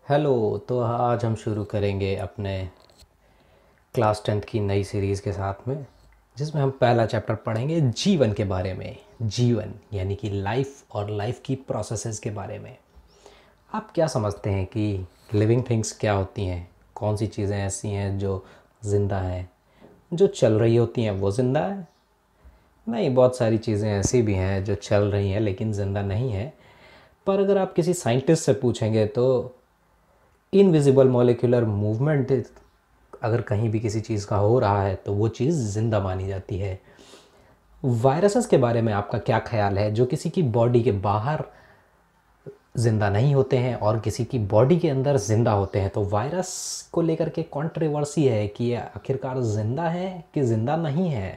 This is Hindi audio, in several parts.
हेलो। तो आज हम शुरू करेंगे अपने क्लास 10th की नई सीरीज़ के साथ में, जिसमें हम पहला चैप्टर पढ़ेंगे जीवन के बारे में। जीवन यानी कि लाइफ और लाइफ की प्रोसेसेस के बारे में। आप क्या समझते हैं कि लिविंग थिंग्स क्या होती हैं? कौन सी चीज़ें ऐसी हैं जो ज़िंदा हैं? जो चल रही होती हैं वो ज़िंदा है? नहीं, बहुत सारी चीज़ें ऐसी भी हैं जो चल रही हैं लेकिन ज़िंदा नहीं है। पर अगर आप किसी साइंटिस्ट से पूछेंगे तो इनविजिबल मॉलिक्यूलर मूवमेंट अगर कहीं भी किसी चीज़ का हो रहा है तो वो चीज़ ज़िंदा मानी जाती है। वायरसेस के बारे में आपका क्या ख्याल है, जो किसी की बॉडी के बाहर ज़िंदा नहीं होते हैं और किसी की बॉडी के अंदर ज़िंदा होते हैं? तो वायरस को लेकर के कंट्रोवर्सी है कि ये आखिरकार ज़िंदा है कि ज़िंदा नहीं है।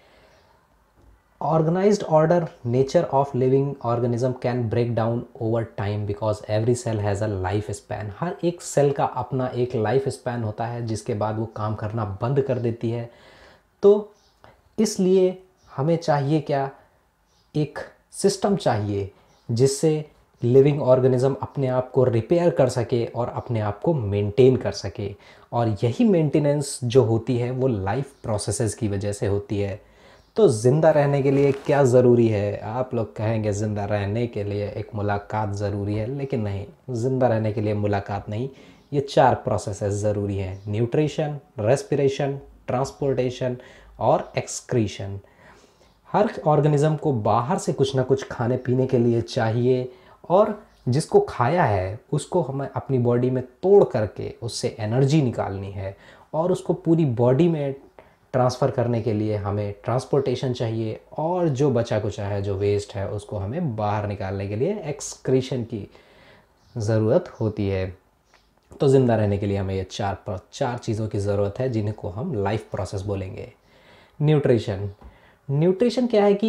Organized order, nature of living organism can break down over time because every cell has a life span. हर एक सेल का अपना एक लाइफ स्पैन होता है जिसके बाद वो काम करना बंद कर देती है। तो इसलिए हमें चाहिए क्या? एक सिस्टम चाहिए जिससे लिविंग ऑर्गेनिज्म अपने आप को रिपेयर कर सके और अपने आप को मेंटेन कर सके। और यही मेंटेनेंस जो होती है वो लाइफ प्रोसेसेस की वजह से होती है। तो ज़िंदा रहने के लिए क्या ज़रूरी है? आप लोग कहेंगे ज़िंदा रहने के लिए एक मुलाकात ज़रूरी है, लेकिन नहीं, ज़िंदा रहने के लिए मुलाकात नहीं, ये 4 प्रोसेसेस ज़रूरी हैं: न्यूट्रिशन, रेस्पिरेशन, ट्रांसपोर्टेशन और एक्सक्रीशन। हर ऑर्गेनिज्म को बाहर से कुछ ना कुछ खाने पीने के लिए चाहिए, और जिसको खाया है उसको हमें अपनी बॉडी में तोड़ करके उससे एनर्जी निकालनी है, और उसको पूरी बॉडी में ट्रांसफ़र करने के लिए हमें ट्रांसपोर्टेशन चाहिए, और जो बचा कुचा है, जो वेस्ट है, उसको हमें बाहर निकालने के लिए एक्सक्रीशन की ज़रूरत होती है। तो ज़िंदा रहने के लिए हमें ये चार चीज़ों की ज़रूरत है, जिन्हें को हम लाइफ प्रोसेस बोलेंगे। न्यूट्रिशन। न्यूट्रिशन क्या है कि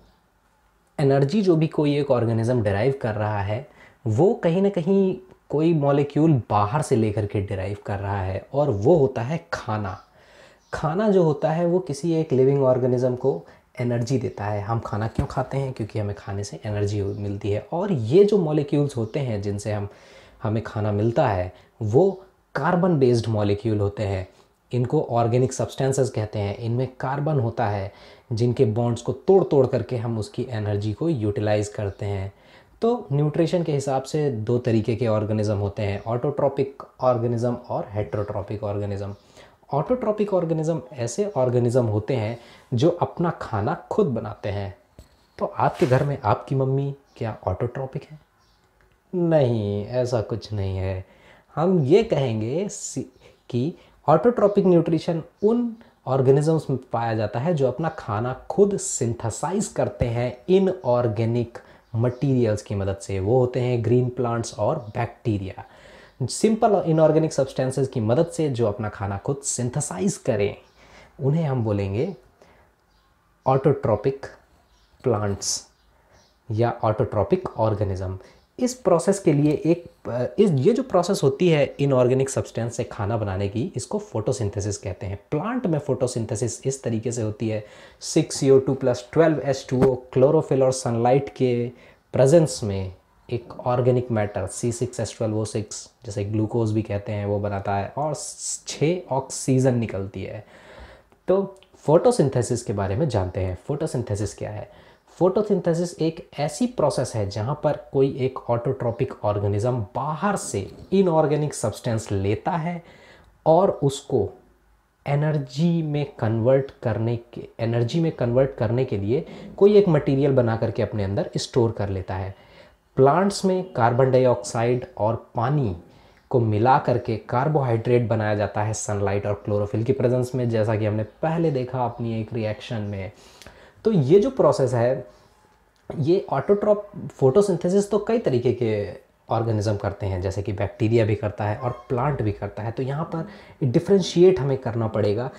एनर्जी जो भी कोई एक ऑर्गेनिज्म डिराइव कर रहा है वो कहीं ना कहीं कोई मॉलिक्यूल बाहर से लेकर के डिराइव कर रहा है, और वो होता है खाना। खाना जो होता है वो किसी एक लिविंग ऑर्गेनिज्म को एनर्जी देता है। हम खाना क्यों खाते हैं? क्योंकि हमें खाने से एनर्जी मिलती है। और ये जो मॉलिक्यूल्स होते हैं जिनसे हमें खाना मिलता है वो कार्बन बेस्ड मॉलिक्यूल होते हैं। इनको ऑर्गेनिक सब्सटेंसेस कहते हैं। इनमें कार्बन होता है जिनके बॉन्ड्स को तोड़ तोड़ करके हम उसकी एनर्जी को यूटिलाइज करते हैं। तो न्यूट्रिशन के हिसाब से 2 तरीके के ऑर्गेनिज्म होते हैं: ऑटोट्रॉपिक ऑर्गेनिज्म और हेट्रोट्रॉपिक ऑर्गेनिज्म। ऑटोट्रॉपिक ऑर्गेनिज्म ऐसे ऑर्गेनिज्म होते हैं जो अपना खाना खुद बनाते हैं। तो आपके घर में आपकी मम्मी क्या ऑटोट्रॉपिक है? नहीं, ऐसा कुछ नहीं है। हम ये कहेंगे कि ऑटोट्रॉपिक न्यूट्रिशन उन ऑर्गेनिजम्स में पाया जाता है जो अपना खाना खुद सिंथेसाइज करते हैं इनऑर्गेनिक मटेरियल्स की मदद से। वो होते हैं ग्रीन प्लांट्स और बैक्टीरिया। सिंपल इनऑर्गेनिक सब्सटेंसेस की मदद से जो अपना खाना खुद सिंथेसाइज करें, उन्हें हम बोलेंगे ऑटोट्रॉपिक प्लांट्स या ऑटोट्रॉपिक ऑर्गेनिज्म। इस प्रोसेस के लिए ये जो प्रोसेस होती है इनऑर्गेनिक सब्सटेंस से खाना बनाने की, इसको फोटोसिंथेसिस कहते हैं। प्लांट में फोटोसिंथेसिस इस तरीके से होती है: 6CO2 + 12H2O क्लोरोफिल और सनलाइट के प्रेजेंस में एक ऑर्गेनिक मैटर C6H12O6, जैसे ग्लूकोज भी कहते हैं, वो बनाता है, और 6 ऑक्सीजन निकलती है। तो फोटोसिंथेसिस के बारे में जानते हैं। फोटोसिंथेसिस क्या है? फोटोसिंथेसिस एक ऐसी प्रोसेस है जहां पर कोई एक ऑटोट्रॉपिक ऑर्गेनिज्म बाहर से इनऑर्गेनिक सब्सटेंस लेता है और उसको एनर्जी में कन्वर्ट करने के लिए कोई एक मटेरियल बना करके अपने अंदर स्टोर कर लेता है। प्लांट्स में कार्बन डाइऑक्साइड और पानी को मिला करके कार्बोहाइड्रेट बनाया जाता है सनलाइट और क्लोरोफिल की प्रेजेंस में, जैसा कि हमने पहले देखा अपनी एक रिएक्शन में। तो ये जो प्रोसेस है, ये ऑटोट्रॉप फोटोसिंथेसिस तो कई तरीके के ऑर्गेनिज्म करते हैं, जैसे कि बैक्टीरिया भी करता है और प्लांट भी करता है। तो यहाँ पर डिफरेंशिएट हमें करना पड़ेगा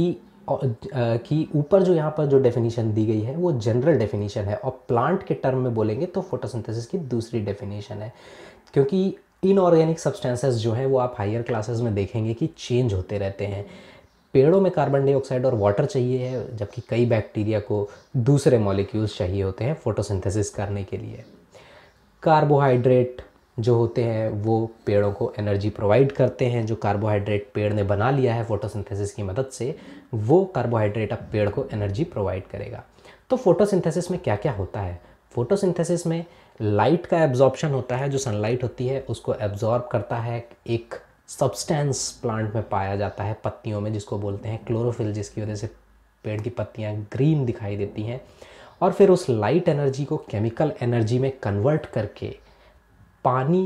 कि ऊपर जो यहाँ पर जो डेफिनेशन दी गई है वो जनरल डेफिनेशन है, और प्लांट के टर्म में बोलेंगे तो फोटोसिंथेसिस की दूसरी डेफिनेशन है। क्योंकि इनऑर्गेनिक सब्सटेंसेस जो हैं वो आप हायर क्लासेस में देखेंगे कि चेंज होते रहते हैं। पेड़ों में कार्बन डाइऑक्साइड और वाटर चाहिए है, जबकि कई बैक्टीरिया को दूसरे मॉलिक्यूल्स चाहिए होते हैं फोटोसिंथेसिस करने के लिए। कार्बोहाइड्रेट जो होते हैं वो पेड़ों को एनर्जी प्रोवाइड करते हैं। जो कार्बोहाइड्रेट पेड़ ने बना लिया है फोटोसिंथेसिस की मदद से, वो कार्बोहाइड्रेट अब पेड़ को एनर्जी प्रोवाइड करेगा। तो फोटोसिंथेसिस में क्या क्या होता है? फोटोसिंथेसिस में लाइट का एब्जॉर्प्शन होता है। जो सनलाइट होती है उसको एब्जॉर्ब करता है एक सब्सटेंस प्लांट में पाया जाता है पत्तियों में, जिसको बोलते हैं क्लोरोफिल, जिसकी वजह से पेड़ की पत्तियां ग्रीन दिखाई देती हैं। और फिर उस लाइट एनर्जी को केमिकल एनर्जी में कन्वर्ट करके पानी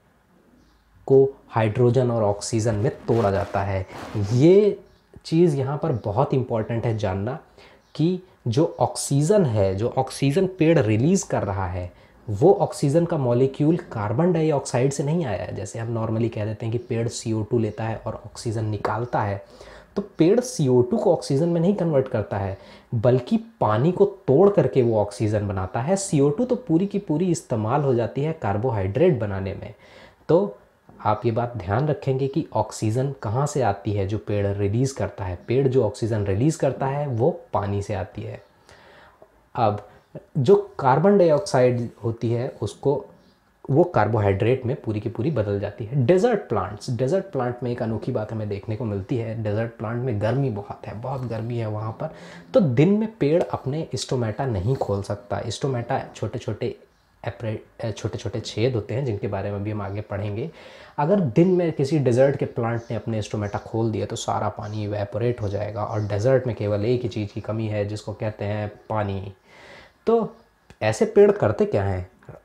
को हाइड्रोजन और ऑक्सीजन में तोड़ा जाता है। ये चीज़ यहाँ पर बहुत इम्पॉर्टेंट है जानना कि जो ऑक्सीजन है, जो ऑक्सीजन पेड़ रिलीज़ कर रहा है, वो ऑक्सीजन का मॉलिक्यूल कार्बन डाइऑक्साइड से नहीं आया है। जैसे हम नॉर्मली कह देते हैं कि पेड़ CO2 लेता है और ऑक्सीजन निकालता है, तो पेड़ CO2 को ऑक्सीजन में नहीं कन्वर्ट करता है, बल्कि पानी को तोड़ करके वो ऑक्सीजन बनाता है। CO2 तो पूरी की पूरी इस्तेमाल हो जाती है कार्बोहाइड्रेट बनाने में। तो आप ये बात ध्यान रखेंगे कि ऑक्सीजन कहाँ से आती है जो पेड़ रिलीज़ करता है। पेड़ जो ऑक्सीजन रिलीज़ करता है वो पानी से आती है। अब जो कार्बन डाइऑक्साइड होती है उसको वो कार्बोहाइड्रेट में पूरी की पूरी बदल जाती है। डेजर्ट प्लांट में एक अनोखी बात हमें देखने को मिलती है। डेजर्ट प्लांट में गर्मी बहुत है, बहुत गर्मी है वहाँ पर, तो दिन में पेड़ अपने स्टोमेटा नहीं खोल सकता। स्टोमेटा छोटे छोटे छेद होते हैं जिनके बारे में भी हम आगे पढ़ेंगे। अगर दिन में किसी डेजर्ट के प्लांट ने अपने स्टोमेटा खोल दिया तो सारा पानी इवेपोरेट हो जाएगा, और डेजर्ट में केवल एक ही चीज़ की कमी है जिसको कहते हैं पानी। तो ऐसे पेड़ करते क्या हैं?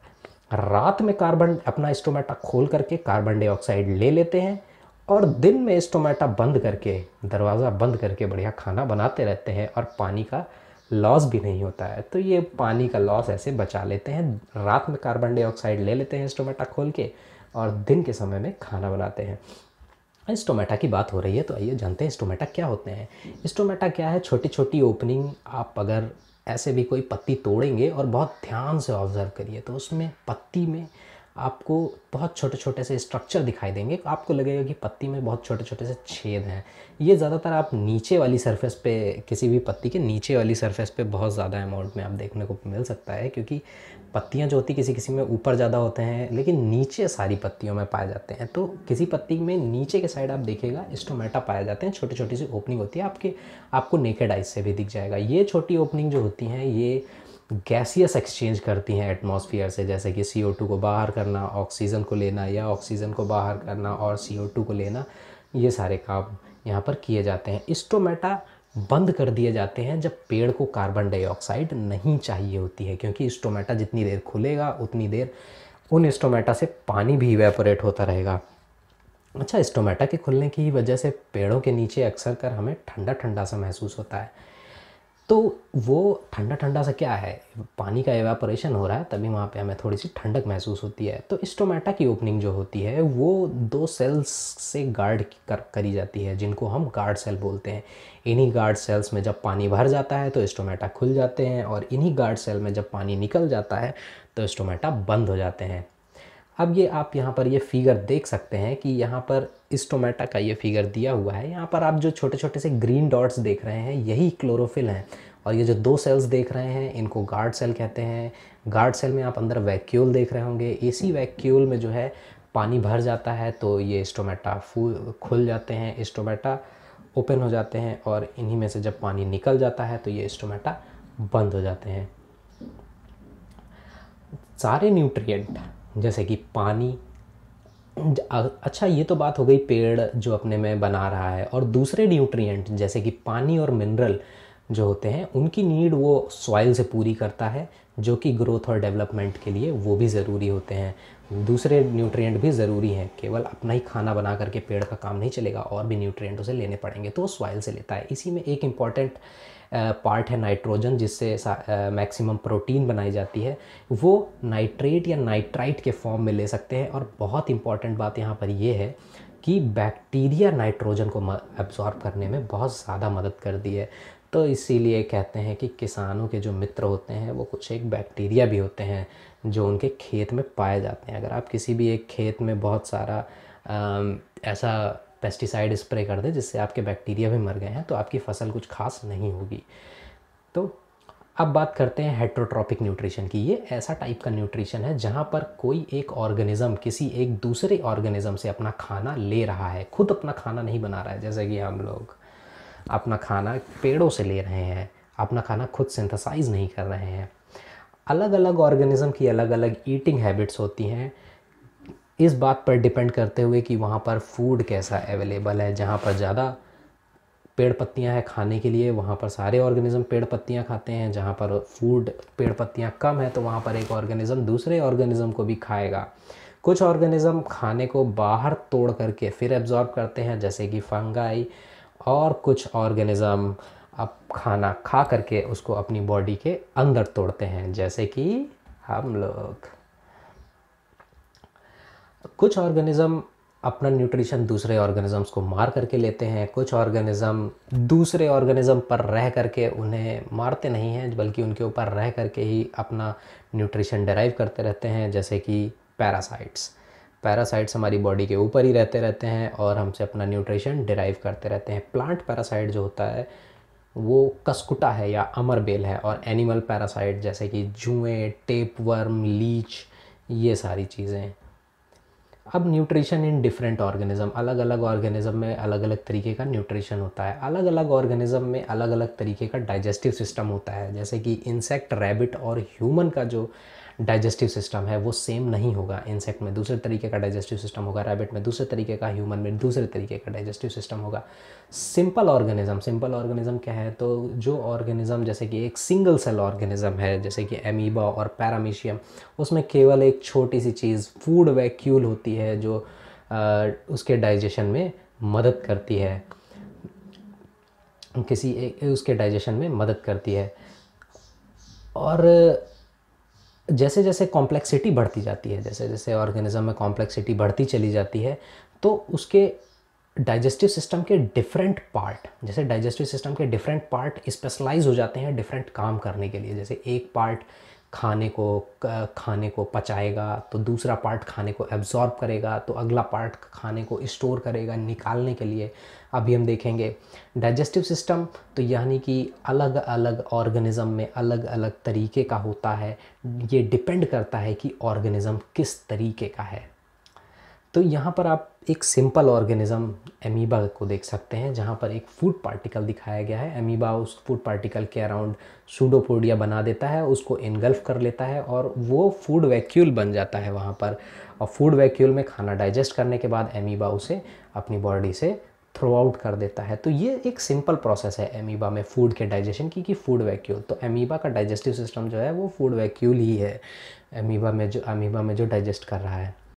रात में कार्बन अपना स्टोमेटा खोल करके कार्बन डाइऑक्साइड ले लेते हैं, और दिन में स्टोमेटा बंद करके, दरवाज़ा बंद करके बढ़िया खाना बनाते रहते हैं, और पानी का लॉस भी नहीं होता है। तो ये पानी का लॉस ऐसे बचा लेते हैं। रात में कार्बन डाइऑक्साइड ले लेते हैं स्टोमेटा खोल के, और दिन के समय में खाना बनाते हैं। स्टोमेटा की बात हो रही है तो आइए जानते हैं स्टोमेटा क्या होते हैं। स्टोमेटा क्या है? छोटी छोटी ओपनिंग। आप अगर ऐसे भी कोई पत्ती तोड़ेंगे और बहुत ध्यान से ऑब्जर्व करिए तो उसमें पत्ती में आपको बहुत छोटे छोटे से स्ट्रक्चर दिखाई देंगे। आपको लगेगा कि पत्ती में बहुत छोटे छोटे से छेद हैं। ये ज़्यादातर आप नीचे वाली सरफेस पे, किसी भी पत्ती के नीचे वाली सरफेस पे बहुत ज़्यादा अमाउंट में आप देखने को मिल सकता है, क्योंकि पत्तियां जो होती किसी किसी में ऊपर ज़्यादा होते हैं लेकिन नीचे सारी पत्तियों में पाए जाते हैं। तो किसी पत्ती में नीचे के साइड आप देखिएगा स्टोमेटा पाए जाते हैं। छोटी छोटी सी ओपनिंग होती है, आपको नेकेड आइज से भी दिख जाएगा। ये छोटी ओपनिंग जो होती हैं ये गैसियस एक्सचेंज करती हैं एटमॉस्फेयर से, जैसे कि CO2 को बाहर करना, ऑक्सीजन को लेना, या ऑक्सीजन को बाहर करना और CO2 को लेना। ये सारे काम यहाँ पर किए जाते हैं। स्टोमेटा बंद कर दिए जाते हैं जब पेड़ को कार्बन डाइऑक्साइड नहीं चाहिए होती है, क्योंकि स्टोमेटा जितनी देर खुलेगा उतनी देर उन स्टोमेटा से पानी भी इवेपोरेट होता रहेगा। अच्छा, स्टोमेटा के खुलने की वजह से पेड़ों के नीचे अक्सर कर हमें ठंडा ठंडा सा महसूस होता है। तो वो ठंडा ठंडा सा क्या है? पानी का एवापोरेशन हो रहा है, तभी वहाँ पे हमें थोड़ी सी ठंडक महसूस होती है। तो स्टोमेटा की ओपनिंग जो होती है वो 2 सेल्स से गार्ड करी जाती है, जिनको हम गार्ड सेल बोलते हैं। इन्हीं गार्ड सेल्स में जब पानी भर जाता है तो स्टोमेटा खुल जाते हैं, और इन्हीं गार्ड सेल में जब पानी निकल जाता है तो स्टोमेटा बंद हो जाते हैं। अब ये आप यहाँ पर ये फिगर देख सकते हैं कि यहाँ पर स्टोमेटा का ये फिगर दिया हुआ है। यहाँ पर आप जो छोटे छोटे से ग्रीन डॉट्स देख रहे हैं यही क्लोरोफिल हैं, और ये जो 2 सेल्स देख रहे हैं इनको गार्ड सेल कहते हैं। गार्ड सेल में आप अंदर वैक्यूल देख रहे होंगे। इसी वैक्यूल में जो है पानी भर जाता है तो ये स्टोमेटा खुल जाते हैं, स्टोमेटा ओपन हो जाते हैं, और इन्हीं में से जब पानी निकल जाता है तो ये स्टोमेटा बंद हो जाते हैं। सारे न्यूट्रिएंट जैसे कि पानी, अच्छा ये तो बात हो गई पेड़ जो अपने में बना रहा है, और दूसरे न्यूट्रिएंट जैसे कि पानी और मिनरल जो होते हैं उनकी नीड वो सॉइल से पूरी करता है, जो कि ग्रोथ और डेवलपमेंट के लिए वो भी ज़रूरी होते हैं। दूसरे न्यूट्रिएंट भी ज़रूरी हैं, केवल अपना ही खाना बना करके पेड़ का काम नहीं चलेगा, और भी न्यूट्रिएंट उसे लेने पड़ेंगे, तो वो सॉइल से लेता है। इसी में एक इम्पॉर्टेंट पार्ट है नाइट्रोजन, जिससे मैक्सिमम प्रोटीन बनाई जाती है। वो नाइट्रेट या नाइट्राइट के फॉर्म में ले सकते हैं। और बहुत इम्पॉर्टेंट बात यहाँ पर ये है कि बैक्टीरिया नाइट्रोजन को एब्जॉर्ब करने में बहुत ज़्यादा मदद करती है। तो इसीलिए कहते हैं कि किसानों के जो मित्र होते हैं वो कुछ एक बैक्टीरिया भी होते हैं जो उनके खेत में पाए जाते हैं। अगर आप किसी भी एक खेत में बहुत सारा ऐसा पेस्टिसाइड स्प्रे कर दें जिससे आपके बैक्टीरिया भी मर गए हैं तो आपकी फसल कुछ खास नहीं होगी। तो अब बात करते हैं हेटरोट्रॉपिक न्यूट्रिशन की। ये ऐसा टाइप का न्यूट्रिशन है जहाँ पर कोई एक ऑर्गेनिज्म किसी एक दूसरे ऑर्गेनिज्म से अपना खाना ले रहा है, खुद अपना खाना नहीं बना रहा है। जैसे कि हम लोग अपना खाना पेड़ों से ले रहे हैं, अपना खाना खुद सिंथेसाइज नहीं कर रहे हैं। अलग अलग ऑर्गेनिज्म की अलग अलग ईटिंग हैबिट्स होती हैं, इस बात पर डिपेंड करते हुए कि वहाँ पर फूड कैसा अवेलेबल है। जहाँ पर ज़्यादा पेड़ पत्तियाँ हैं खाने के लिए, वहाँ पर सारे ऑर्गेनिज्म पेड़ पत्तियाँ खाते हैं। जहाँ पर फूड पेड़ पत्तियाँ कम है तो वहाँ पर एक ऑर्गेनिज्म दूसरे ऑर्गेनिज्म को भी खाएगा। कुछ ऑर्गेनिज्म खाने को बाहर तोड़ करके फिर एब्जॉर्ब करते हैं, जैसे कि फंगाई, और कुछ ऑर्गेनिज्म अब खाना खा करके उसको अपनी बॉडी के अंदर तोड़ते हैं, जैसे कि हम लोग। कुछ ऑर्गेनिज्म अपना न्यूट्रिशन दूसरे ऑर्गेनिजम्स को मार करके लेते हैं। कुछ ऑर्गेनिज्म दूसरे ऑर्गेनिज्म पर रह करके, उन्हें मारते नहीं हैं बल्कि उनके ऊपर रह करके ही अपना न्यूट्रिशन डिराइव करते रहते हैं, जैसे कि पैरासाइट्स। पैरासाइट्स हमारी बॉडी के ऊपर ही रहते हैं और हमसे अपना न्यूट्रिशन डिराइव करते रहते हैं। प्लांट पैरासाइट जो होता है वो कसकुटा है या अमरबेल है, और एनिमल पैरासाइट जैसे कि जुएँ, टेपवर्म, लीच, ये सारी चीज़ें। अब न्यूट्रिशन इन डिफरेंट ऑर्गेनिज्म, अलग अलग ऑर्गेनिज्म में अलग अलग तरीके का न्यूट्रिशन होता है। अलग अलग ऑर्गेनिज्म में अलग अलग तरीके का डाइजेस्टिव सिस्टम होता है। जैसे कि इंसेक्ट, रैबिट और ह्यूमन का जो डाइजेस्टिव सिस्टम है वो सेम नहीं होगा। इंसेक्ट में दूसरे तरीके का डाइजेस्टिव सिस्टम होगा, रैबिट में दूसरे तरीके का, ह्यूमन में दूसरे तरीके का डाइजेस्टिव सिस्टम होगा। सिंपल ऑर्गेनिज्म क्या है, तो जो ऑर्गेनिज्म जैसे कि एक सिंगल सेल ऑर्गेनिज्म है, जैसे कि एमीबा और पैरामीशियम, उसमें केवल एक छोटी सी चीज़ फूड वैक्यूल होती है जो उसके डाइजेशन में मदद करती है, उसके डाइजेशन में मदद करती है। और जैसे जैसे कॉम्प्लेक्सिटी बढ़ती जाती है, जैसे जैसे ऑर्गेनिज्म में कॉम्प्लेक्सिटी बढ़ती चली जाती है, तो उसके डाइजेस्टिव सिस्टम के डिफरेंट पार्ट, जैसे डाइजेस्टिव सिस्टम के डिफरेंट पार्ट स्पेशलाइज हो जाते हैं डिफरेंट काम करने के लिए। जैसे एक पार्ट खाने को पचाएगा, तो दूसरा पार्ट खाने को एब्जॉर्ब करेगा, तो अगला पार्ट खाने को स्टोर करेगा निकालने के लिए। अभी हम देखेंगे डाइजेस्टिव सिस्टम, तो यानी कि अलग अलग ऑर्गेनिज्म में अलग अलग तरीके का होता है। ये डिपेंड करता है कि ऑर्गेनिज्म किस तरीके का है। तो यहाँ पर आप एक सिंपल ऑर्गेनिज्म एमीबा को देख सकते हैं, जहाँ पर एक फूड पार्टिकल दिखाया गया है। एमीबा उस फूड पार्टिकल के अराउंड सूडोपोडिया बना देता है, उसको इनगल्फ कर लेता है और वो फूड वैक्यूल बन जाता है वहाँ पर। और फूड वैक्यूल में खाना डाइजेस्ट करने के बाद एमीबा उसे अपनी बॉडी से थ्रो आउट कर देता है। तो ये एक सिंपल प्रोसेस है एमीबा में फूड के डाइजेशन की, कि फूड वैक्यूल। तो एमीबा का डाइजेस्टिव सिस्टम जो है वो फूड वैक्यूल ही है, एमीबा में जो डाइजेस्ट कर रहा है।